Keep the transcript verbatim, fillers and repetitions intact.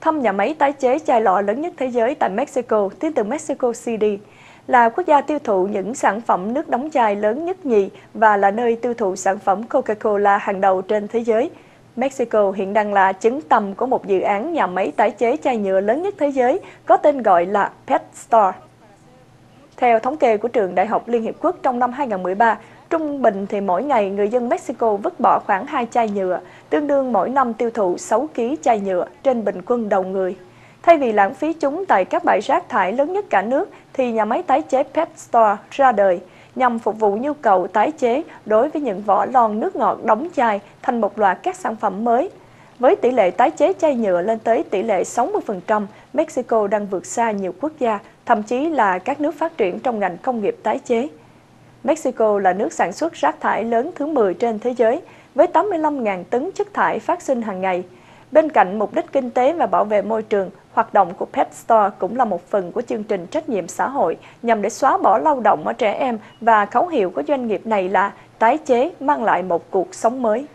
thăm nhà máy tái chế chai lọ lớn nhất thế giới tại Mexico, tiến từ Mexico City, là quốc gia tiêu thụ những sản phẩm nước đóng chai lớn nhất nhì và là nơi tiêu thụ sản phẩm Coca-Cola hàng đầu trên thế giới. Mexico hiện đang là trứng tầm của một dự án nhà máy tái chế chai nhựa lớn nhất thế giới có tên gọi là PetStar. Theo thống kê của Trường Đại học Liên Hiệp Quốc trong năm hai nghìn không trăm mười ba, trung bình thì mỗi ngày người dân Mexico vứt bỏ khoảng hai chai nhựa, tương đương mỗi năm tiêu thụ sáu ki lô gam chai nhựa trên bình quân đầu người. Thay vì lãng phí chúng tại các bãi rác thải lớn nhất cả nước, thì nhà máy tái chế PetStar ra đời nhằm phục vụ nhu cầu tái chế đối với những vỏ lon nước ngọt đóng chai thành một loạt các sản phẩm mới. Với tỷ lệ tái chế chai nhựa lên tới tỷ lệ sáu mươi phần trăm, Mexico đang vượt xa nhiều quốc gia, thậm chí là các nước phát triển trong ngành công nghiệp tái chế. Mexico là nước sản xuất rác thải lớn thứ mười trên thế giới, với tám mươi lăm nghìn tấn chất thải phát sinh hàng ngày. Bên cạnh mục đích kinh tế và bảo vệ môi trường, hoạt động của PetStar cũng là một phần của chương trình trách nhiệm xã hội nhằm để xóa bỏ lao động ở trẻ em, và khẩu hiệu của doanh nghiệp này là tái chế mang lại một cuộc sống mới.